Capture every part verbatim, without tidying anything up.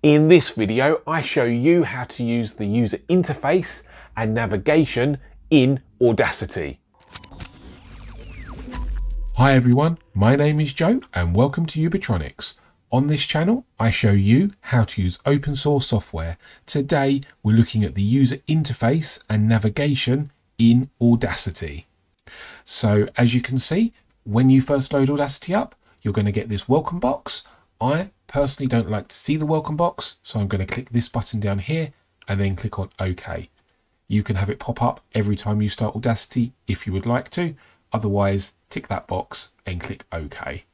In this video, I show you how to use the user interface and navigation in Audacity. Hi everyone, my name is Joe and welcome to Ubitronics. On this channel, I show you how to use open source software. Today, we're looking at the user interface and navigation in Audacity. So as you can see, when you first load Audacity up, you're going to get this welcome box. I personally don't like to see the welcome box, so I'm going to click this button down here and then click on OK. You can have it pop up every time you start Audacity if you would like to. Otherwise, tick that box and click OK.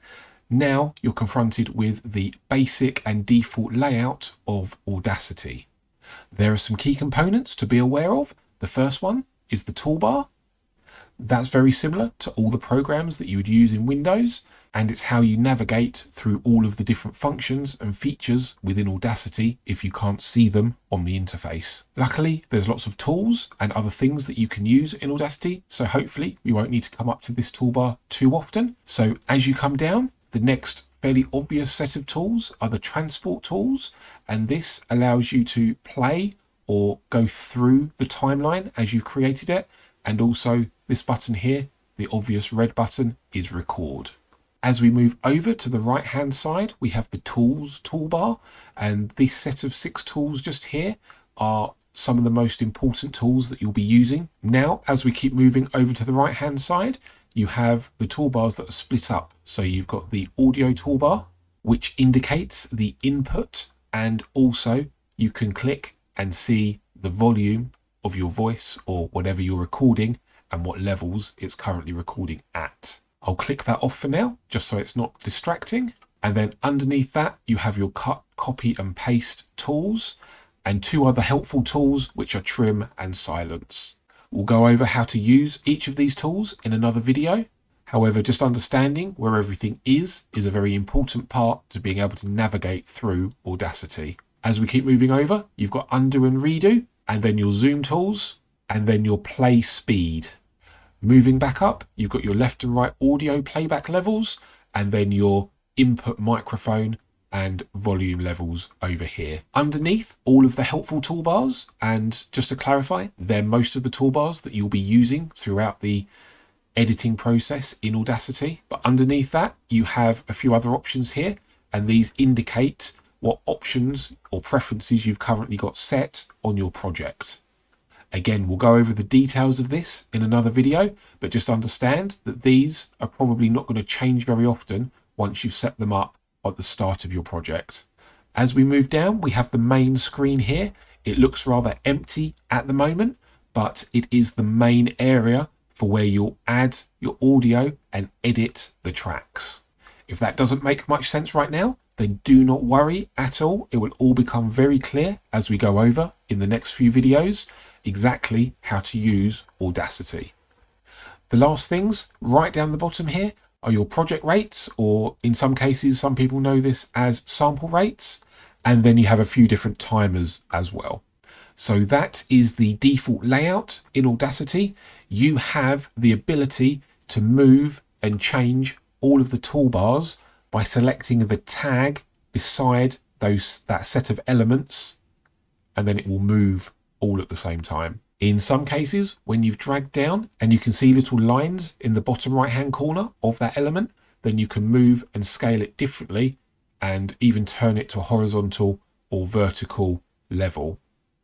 Now you're confronted with the basic and default layout of Audacity. There are some key components to be aware of. The first one is the toolbar. That's very similar to all the programs that you would use in Windows, and it's how you navigate through all of the different functions and features within Audacity if you can't see them on the interface. Luckily, there's lots of tools and other things that you can use in Audacity, so hopefully we won't need to come up to this toolbar too often. So as you come down, the next fairly obvious set of tools are the transport tools, and this allows you to play or go through the timeline as you've created it, and also this button here, the obvious red button, is record. As we move over to the right hand side, we have the tools toolbar, and this set of six tools just here are some of the most important tools that you'll be using. Now, as we keep moving over to the right hand side, you have the toolbars that are split up. So you've got the audio toolbar, which indicates the input, and also you can click and see the volume of your voice or whatever you're recording and what levels it's currently recording at. I'll click that off for now, just so it's not distracting. And then underneath that, you have your cut, copy and paste tools and two other helpful tools, which are trim and silence. We'll go over how to use each of these tools in another video. However, just understanding where everything is is a very important part to being able to navigate through Audacity. As we keep moving over, you've got undo and redo, and then your zoom tools, and then your play speed. Moving back up, you've got your left and right audio playback levels, and then your input microphone and volume levels over here. Underneath all of the helpful toolbars, and just to clarify, they're most of the toolbars that you'll be using throughout the editing process in Audacity. But underneath that, you have a few other options here, and these indicate what options or preferences you've currently got set on your project. Again, we'll go over the details of this in another video, but just understand that these are probably not going to change very often once you've set them up at the start of your project. As we move down, we have the main screen here. It looks rather empty at the moment, but it is the main area for where you'll add your audio and edit the tracks. If that doesn't make much sense right now, then do not worry at all. It will all become very clear as we go over in the next few videos exactly how to use Audacity. The last things right down the bottom here are your project rates, or in some cases, some people know this as sample rates, and then you have a few different timers as well. So that is the default layout in Audacity. You have the ability to move and change all of the toolbars by selecting the tag beside those that set of elements, and then it will move all at the same time. In some cases, when you've dragged down and you can see little lines in the bottom right hand corner of that element, then you can move and scale it differently and even turn it to a horizontal or vertical level.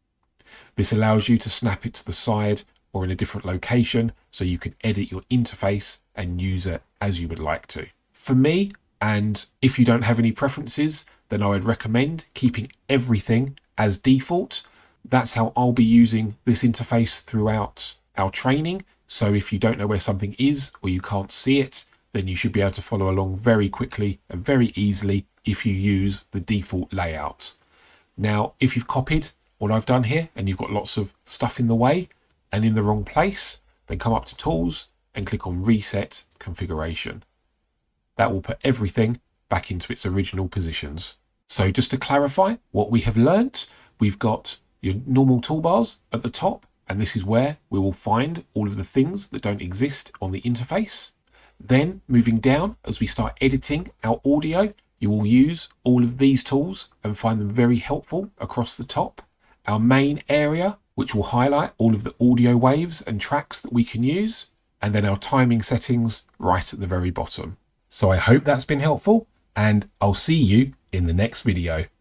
This allows you to snap it to the side or in a different location so you can edit your interface and use it as you would like to. For me, and if you don't have any preferences, then I would recommend keeping everything as default. That's how I'll be using this interface throughout our training. So if you don't know where something is or you can't see it, then you should be able to follow along very quickly and very easily if you use the default layout. Now, if you've copied what I've done here and you've got lots of stuff in the way and in the wrong place, then come up to Tools and click on Reset Configuration. That will put everything back into its original positions. So just to clarify what we have learnt, we've got your normal toolbars at the top, and this is where we will find all of the things that don't exist on the interface. Then moving down, as we start editing our audio, You will use all of these tools and find them very helpful across the top. Our main area, which will highlight all of the audio waves and tracks that we can use, and then our timing settings right at the very bottom. So I hope that's been helpful, and I'll see you in the next video.